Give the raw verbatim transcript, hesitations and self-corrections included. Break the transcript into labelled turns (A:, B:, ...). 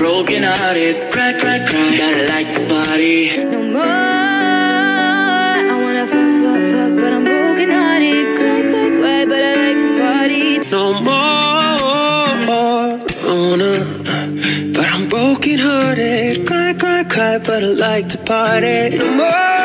A: broken hearted. Cry, cry, cry, but I like to party.
B: No more. I wanna fuck, fuck, fuck, but I'm broken hearted. Cry, cry, cry, but I like to party.
C: No more. I wanna, but I'm broken hearted. Cry, cry, cry, but I like to party. No more.